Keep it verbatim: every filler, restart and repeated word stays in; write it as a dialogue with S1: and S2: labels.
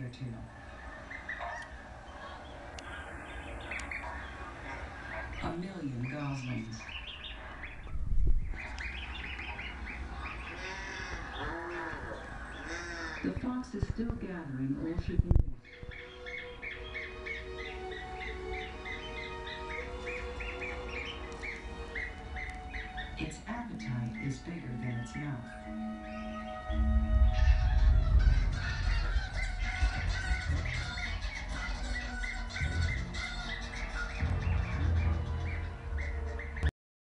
S1: or two. A million goslings. The fox is still gathering all she can get. Its appetite is bigger than its mouth.